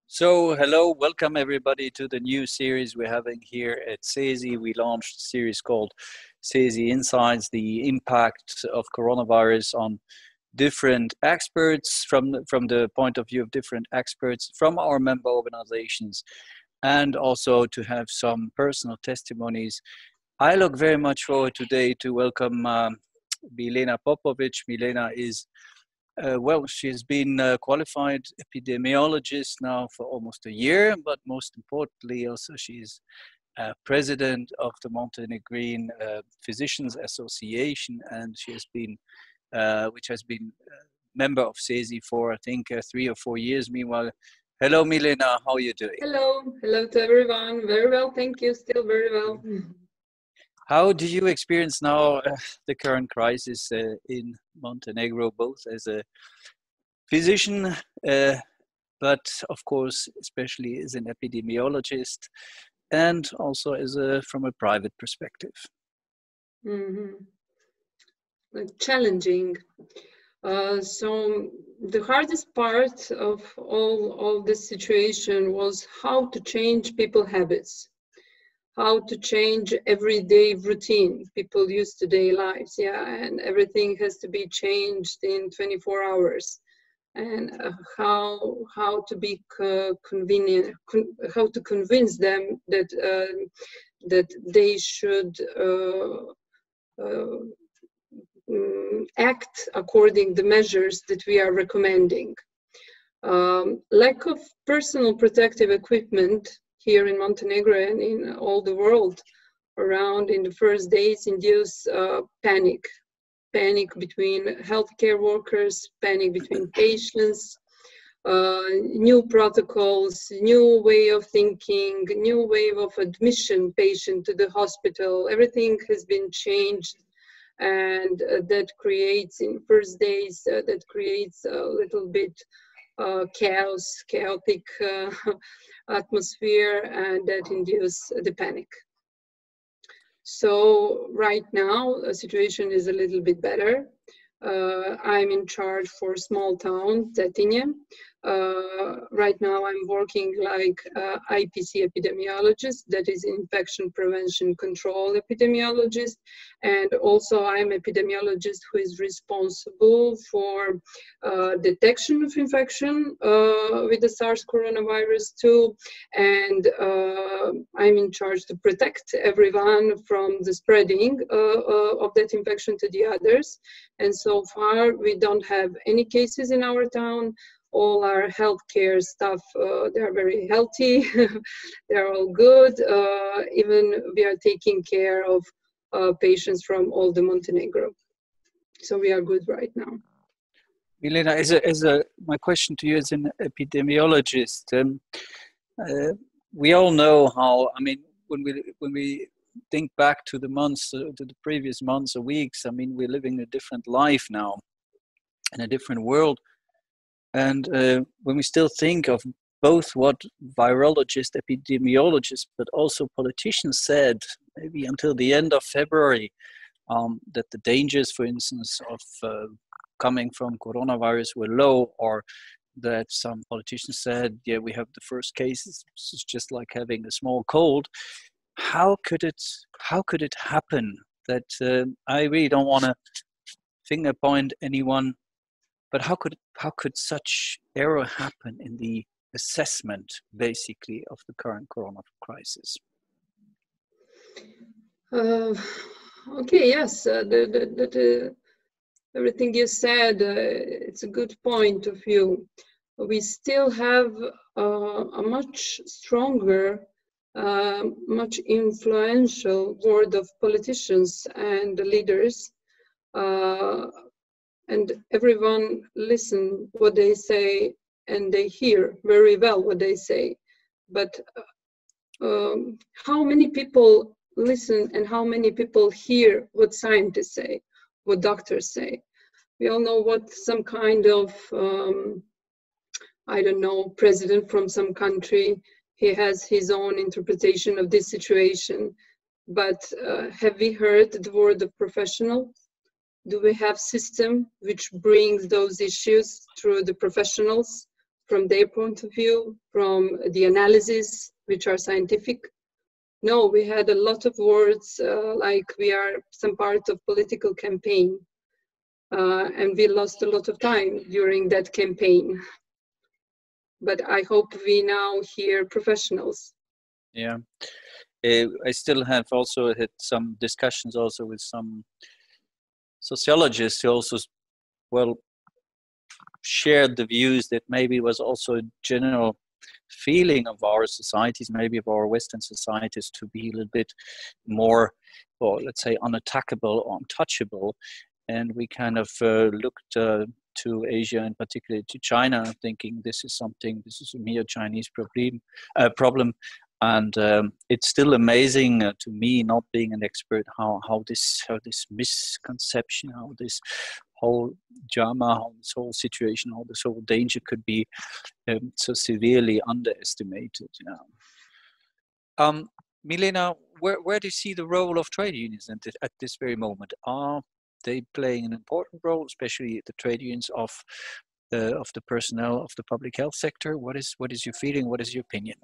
So, hello, welcome everybody to the new series we're having here at CESI. We launched a series called CESI Insights, the impact of coronavirus on different experts from the point of view of different experts from our member organizations, and also to have some personal testimonies. I look very much forward today to welcome Milena Popovic. Milena is she's been a qualified epidemiologist now for almost a year, but most importantly, also she's president of the Montenegrin Physicians Association, and she has been, which has been member of CESI for I think 3 or 4 years. Meanwhile, hello Milena, how are you doing? Hello to everyone. Very well, thank you. Still very well. How do you experience now the current crisis in Montenegro, both as a physician, but of course, especially as an epidemiologist, and also as from a private perspective? Challenging. So the hardest part of all this situation was how to change people's habits. How to change everyday routine people use today lives, and everything has to be changed in 24 hours, and how to be convenient, how to convince them that that they should act according to the measures that we are recommending. Lack of personal protective equipment here in Montenegro and in all the world around in the first days induce panic between healthcare workers, panic between patients, new protocols, new way of thinking, new way of admission patient to the hospital. Everything has been changed, and that creates in first days that creates a little bit chaotic atmosphere, and that induce the panic. So right now the situation is a little bit better. I'm in charge for small town Cetinje. Right now I'm working like IPC epidemiologist, that is infection prevention control epidemiologist, and also I'm epidemiologist who is responsible for detection of infection with the SARS coronavirus 2, and I'm in charge to protect everyone from the spreading of that infection to the others. And so far we don't have any cases in our town. All our healthcare staff, they are very healthy. They're all good. Even we are taking care of patients from all the Montenegro. So we are good right now. Milena, my question to you as an epidemiologist, we all know how, I mean, when we think back to the months, to the previous months or weeks, I mean, we're living a different life now, in a different world. And when we still think of both what virologists, epidemiologists, but also politicians said, maybe until the end of February, that the dangers, for instance, of coming from coronavirus were low, or that some politicians said, yeah, we have the first cases, it's just like having a small cold. How could it happen that I really don't want to finger point anyone, but how could such error happen in the assessment, basically, of the current corona crisis? Okay, yes, everything you said, it's a good point of view. We still have a much stronger, much influential word of politicians and leaders. And everyone listen what they say, and they hear very well what they say. But how many people listen and how many people hear what scientists say, what doctors say? We all know what some kind of, I don't know, president from some country, he has his own interpretation of this situation. But have we heard the word of professional? Do we have system which brings those issues through the professionals, from their point of view, from the analysis, which are scientific. No, we had a lot of words like we are some part of political campaign, and we lost a lot of time during that campaign. But I hope we now hear professionals. Yeah, I still have also had some discussions also with some sociologists who also, well, shared the views that maybe was also a general feeling of our societies, maybe of our Western societies, to be a little bit more, or let's say, unattackable or untouchable. And we kind of looked to Asia, and particularly to China, thinking this is a mere Chinese problem. And it's still amazing to me, not being an expert, how this misconception, how this whole drama, how this whole situation, how this whole danger could be so severely underestimated. Milena, where do you see the role of trade unions at this very moment? Are they playing an important role, especially the trade unions of the personnel of the public health sector? What is your feeling? What is your opinion?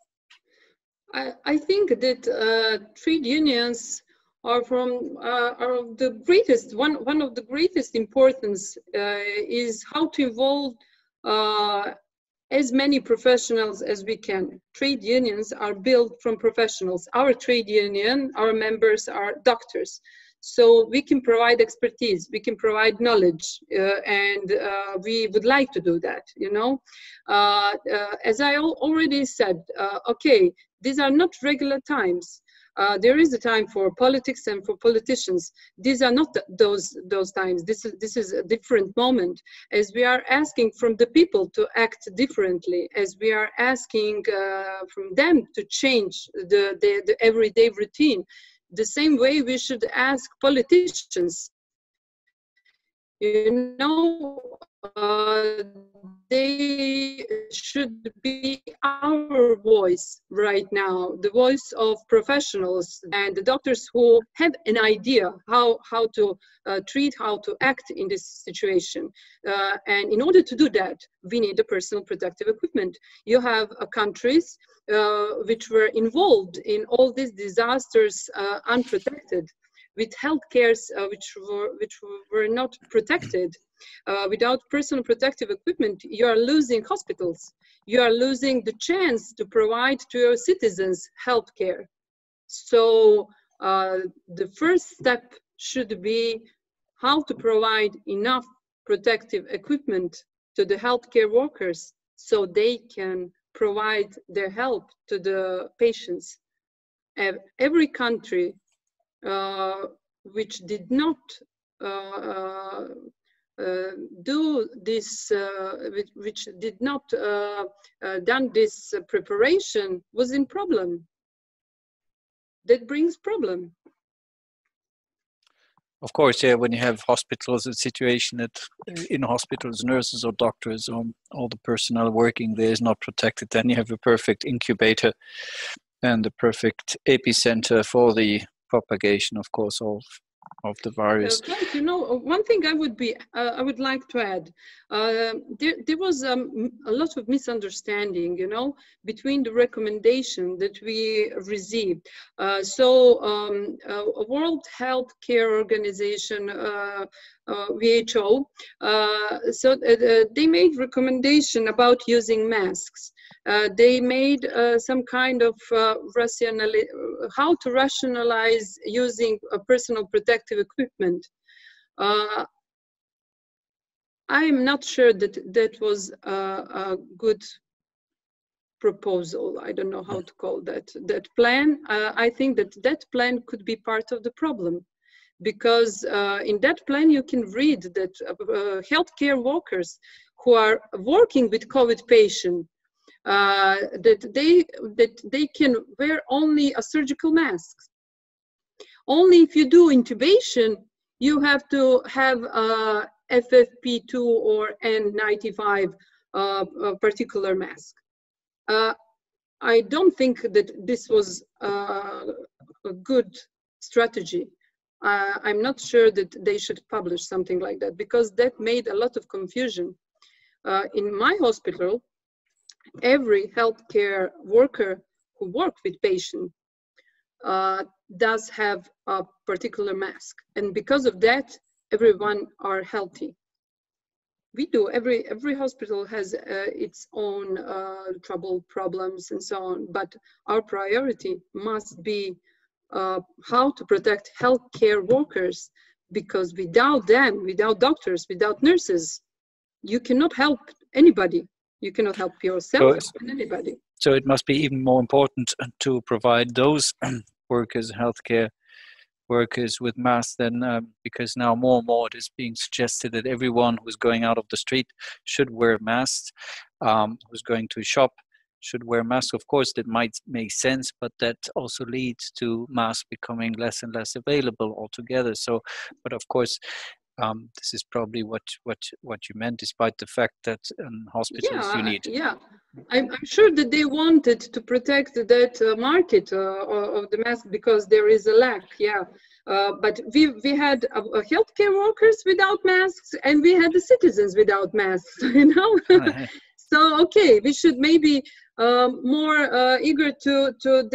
I think that trade unions are the greatest. One of the greatest importance is how to involve as many professionals as we can. Trade unions are built from professionals. Our trade union, our members are doctors. So we can provide expertise, we can provide knowledge, and we would like to do that, As I already said, okay, these are not regular times. There is a time for politics and for politicians. These are not those times. This is a different moment, as we are asking from the people to act differently, as we are asking from them to change the everyday routine. The same way we should ask politicians, they should be our voice right now, the voice of professionals and the doctors who have an idea how to treat, how to act in this situation. And in order to do that, we need a personal protective equipment. You have countries which were involved in all these disasters unprotected, with healthcare which were not protected. Without personal protective equipment, you are losing hospitals. You are losing the chance to provide to your citizens healthcare. So the first step should be how to provide enough protective equipment to the healthcare workers so they can provide their help to the patients. Every country which did not do this, which did not done this preparation, was in problem. That brings problem. Of course, yeah. When you have hospitals, a situation that in hospitals, nurses or doctors or all the personnel working there is not protected, then you have a perfect incubator and the perfect epicenter for the propagation, of course, of the virus. One thing I would like to add, there was a lot of misunderstanding, between the recommendation that we received. World Health Care Organization, WHO, they made recommendation about using masks. They made some kind of how to rationalize using personal protective equipment. I am not sure that was a good proposal. I don't know how to call that plan. I think that plan could be part of the problem, because in that plan you can read that healthcare workers who are working with COVID patients, that they can wear only a surgical mask. Only if you do intubation, you have to have a FFP2 or N95 particular mask. I don't think that this was a good strategy. I'm not sure that they should publish something like that, because that made a lot of confusion. In my hospital, every healthcare worker who work with patient does have a particular mask, and because of that, everyone are healthy. We do. Every hospital has its own problems and so on, but our priority must be how to protect healthcare workers, because without them, without doctors, without nurses, you cannot help anybody. You cannot help yourself and anybody. So it must be even more important to provide those workers, healthcare workers, with masks than because now more and more it is being suggested that everyone who's going out of the street should wear masks, who's going to a shop should wear masks. Of course, that might make sense, but that also leads to masks becoming less and less available altogether. So, but of course, this is probably what you meant, despite the fact that in hospitals you need. Yeah, I'm sure that they wanted to protect that market of the mask because there is a lack. Yeah, but we had healthcare workers without masks, and we had the citizens without masks. You know, so okay, we should maybe more eager to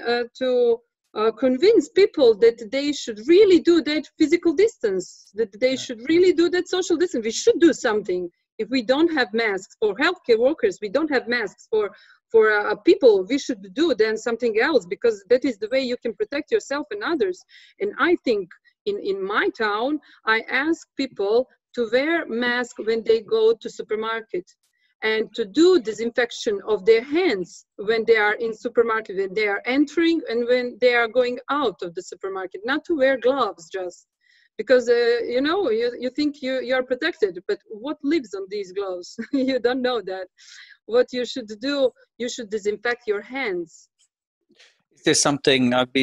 convince people that they should really do that physical distance, that they should really do that social distance. We should do something. If we don't have masks for healthcare workers, we don't have masks for people, we should do then something else, because that is the way you can protect yourself and others. And I think in my town, I ask people to wear masks when they go to supermarket, and to do disinfection of their hands when they are in supermarket, when they are entering and when they are going out of the supermarket, not to wear gloves just. Because, you know, you think you are protected, but what lives on these gloves? You don't know that. What you should do, you should disinfect your hands. Is there something I've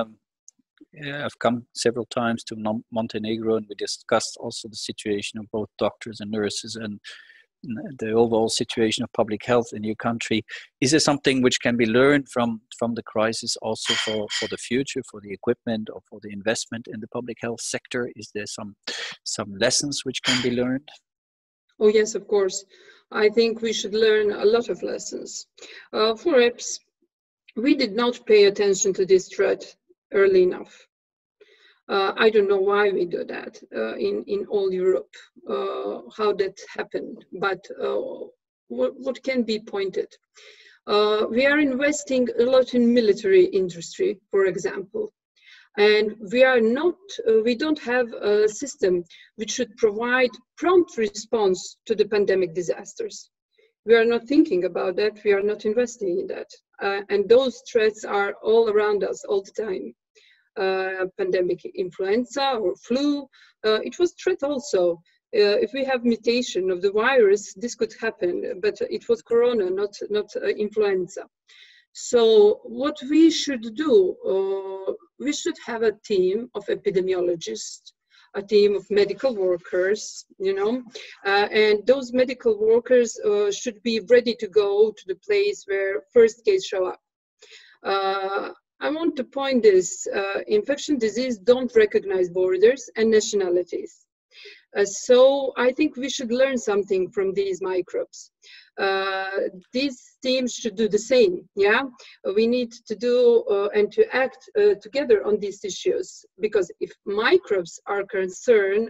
come several times to Montenegro, and we discussed also the situation of both doctors and nurses and the overall situation of public health in your country. Is there something which can be learned from the crisis also for the future, for the equipment or for the investment in the public health sector? Is there some lessons which can be learned? Oh yes, of course. I think we should learn a lot of lessons. Perhaps we did not pay attention to this threat early enough. I don't know why we do that in all Europe, how that happened, but what can be pointed? We are investing a lot in military industry, for example, and we don't have a system which should provide prompt response to the pandemic disasters. We are not thinking about that, we are not investing in that, and those threats are all around us all the time. Pandemic influenza or flu, it was threat also. If we have mutation of the virus, this could happen, but it was corona, not influenza. So what we should do, we should have a team of epidemiologists, a team of medical workers, you know, and those medical workers should be ready to go to the place where first case show up. I want to point this, infection disease don't recognize borders and nationalities. So I think we should learn something from these microbes. These teams should do the same, yeah? We need to do and to act together on these issues, because if microbes are concerned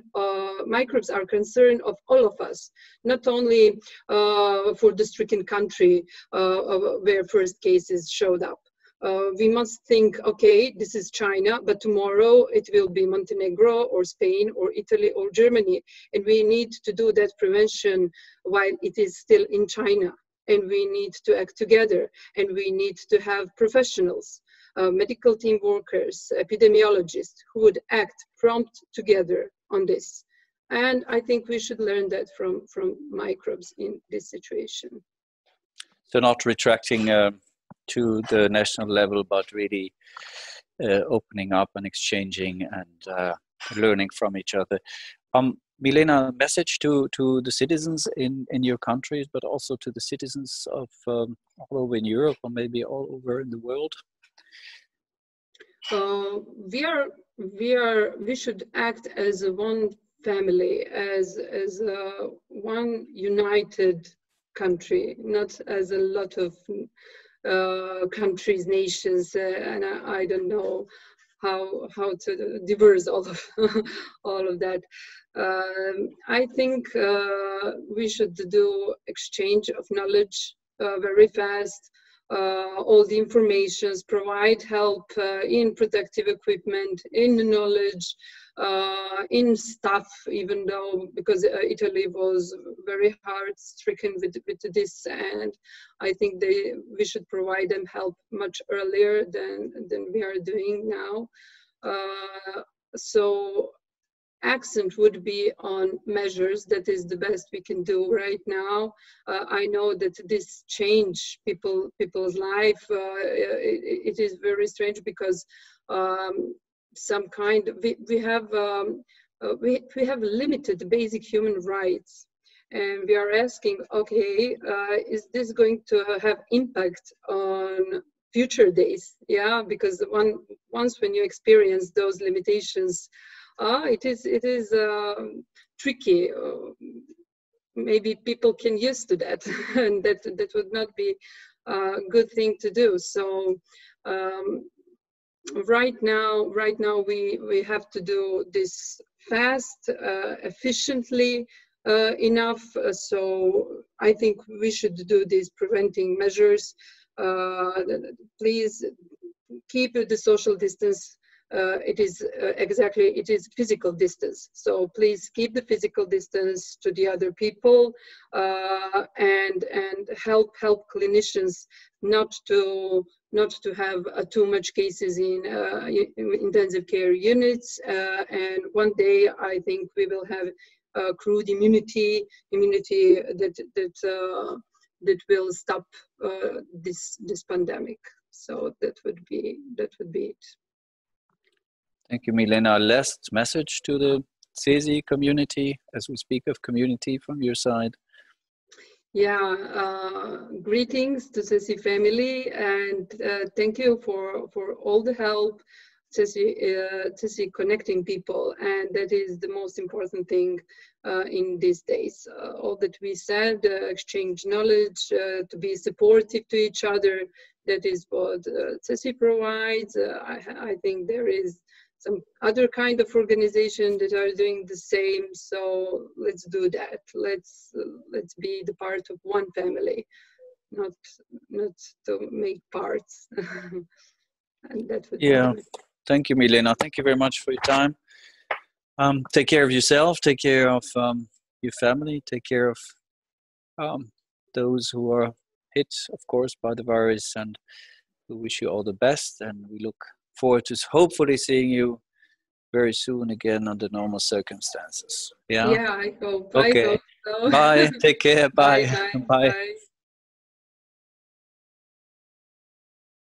of all of us, not only for the stricken country where first cases showed up. We must think, okay, this is China, but tomorrow it will be Montenegro or Spain or Italy or Germany. And we need to do that prevention while it is still in China. And we need to act together. And we need to have professionals, medical team workers, epidemiologists who would act prompt together on this. And I think we should learn that from microbes in this situation. So not retracting to the national level, but really opening up and exchanging and learning from each other. Milena, message to the citizens in your countries, but also to the citizens of all over in Europe or maybe all over in the world? We should act as one family, as one united country, not as a lot of countries, nations, and I don't know how to diverse all of all of that. I think we should do exchange of knowledge very fast. All the informations, provide help in protective equipment, in knowledge, in staff, even though because Italy was very hard stricken with this, and I think we should provide them help much earlier than we are doing now. So accent would be on measures. That is the best we can do right now. I know that this change people's life. It is very strange because some kind of, we have limited basic human rights, and we are asking, okay, is this going to have impact on future days? Yeah, because once when you experience those limitations, it is tricky. Maybe people can use to that, and that would not be a good thing to do. So right now we have to do this fast, efficiently enough. So I think we should do these preventing measures. Please keep the social distance. It is physical distance. So please keep the physical distance to the other people, and help clinicians not to have too much cases in intensive care units. And one day I think we will have crude immunity that will stop this pandemic. So that would be it. Thank you, Milena. Last message to the CESI community, as we speak of community from your side. Yeah, greetings to CESI family, and thank you for all the help. CESI connecting people, and that is the most important thing in these days. All that we said, exchange knowledge, to be supportive to each other, that is what CESI provides. I think there is some other kind of organization that are doing the same. So let's do that. Let's be the part of one family, not to make parts. And that would be Thank you, Milena. Thank you very much for your time. Take care of yourself. Take care of your family. Take care of those who are hit, of course, by the virus. And we wish you all the best. And we look forward to hopefully seeing you very soon again under normal circumstances. Yeah. Yeah, I hope. Okay. I hope so. Bye. Take care. Bye. Bye. Bye. Bye.